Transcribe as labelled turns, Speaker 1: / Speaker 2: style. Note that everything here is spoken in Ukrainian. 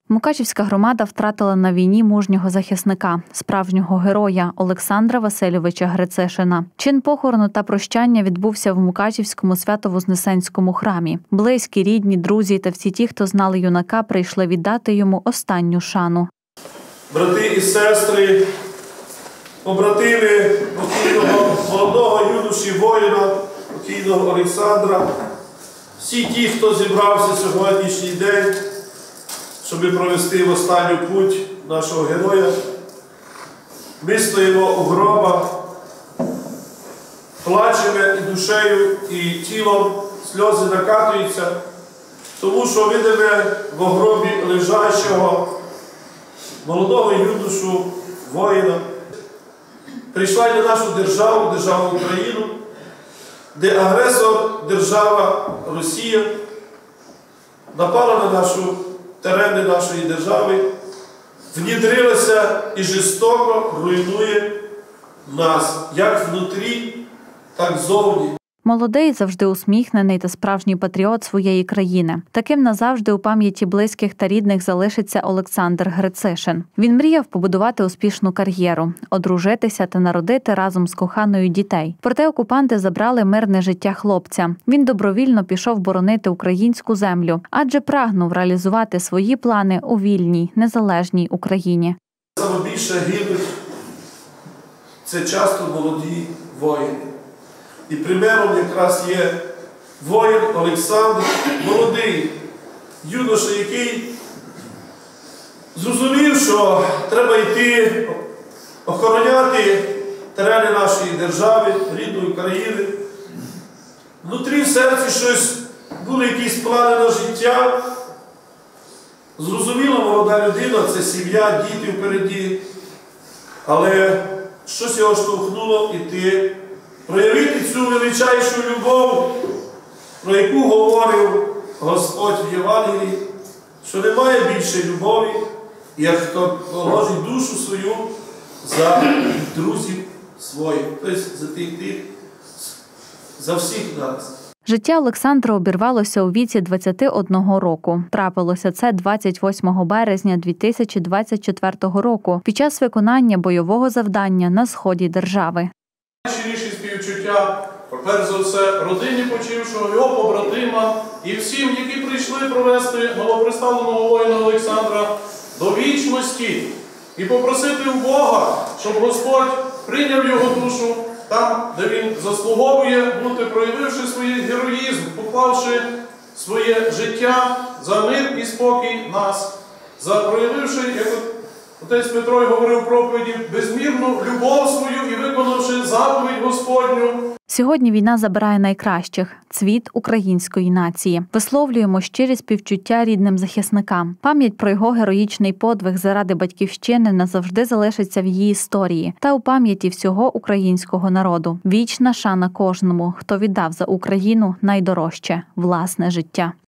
Speaker 1: Мукачівська громада втратила на війні мужнього захисника, справжнього героя Олександра Васильовича Грицишина. Чин похорону та прощання відбувся в Мукачівському Свято-Вознесенському храмі. Близькі, рідні, друзі та всі ті, хто знали юнака, прийшли віддати йому останню шану.
Speaker 2: Брати і сестри, побратими покійного молодого юноші воїна, покійного Олександра, всі ті, хто зібрався сьогоднішній день, щоб провести в останню путь нашого героя. Ми стоїмо у гробах, плачемо і душею, і тілом, сльози накатуються, тому що видимо в гробі лежачого молодого юношу, воїна. Прийшла й на нашу державу, державу Україну, де агресор, держава Росія, напала на терени нашої держави, внідрилася і жорстоко руйнує нас, як внутрі, так зовні.
Speaker 1: Молодий, завжди усміхнений та справжній патріот своєї країни. Таким назавжди у пам'яті близьких та рідних залишиться Олександр Грицишин. Він мріяв побудувати успішну кар'єру, одружитися та народити разом з коханою дітей. Проте окупанти забрали мирне життя хлопця. Він добровільно пішов боронити українську землю, адже прагнув реалізувати свої плани у вільній, незалежній Україні.
Speaker 2: Саме більше гинуть – це часто молоді воїни. І примером якраз є воїн Олександр, молодий юноша, який зрозумів, що треба йти охороняти терени нашої держави, рідної країни. Внутрі в серці щось, були якісь плани на життя. Зрозуміло, молода людина – це сім'я, діти впереді. Але щось його штовхнуло йти, проявити цю величайшу любов, про яку говорив Господь в Євангелії, що немає більше любові, як хто положить душу свою за друзів своїх, тобто за всіх нас.
Speaker 1: Життя Олександра обірвалося у віці 21 року. Трапилося це 28 березня 2024 року під час виконання бойового завдання на сході держави.
Speaker 3: Найщиріші співчуття, перш за все, родині почившого, його побратимам і всім, які прийшли провести новоприставленого воїна Олександра до вічності і попросити у Бога, щоб Господь прийняв його душу там, де він заслуговує бути, проявивши свій героїзм, поклавши своє життя за мир і спокій нас, проявивши, як отець Петро говорив у проповіді, безмірну любов свою і виконавши заповідь Господню.
Speaker 1: Сьогодні війна забирає найкращих – цвіт української нації. Висловлюємо щирі співчуття рідним захисникам. Пам'ять про його героїчний подвиг заради батьківщини назавжди залишиться в її історії та у пам'яті всього українського народу. Вічна шана кожному, хто віддав за Україну найдорожче – власне життя.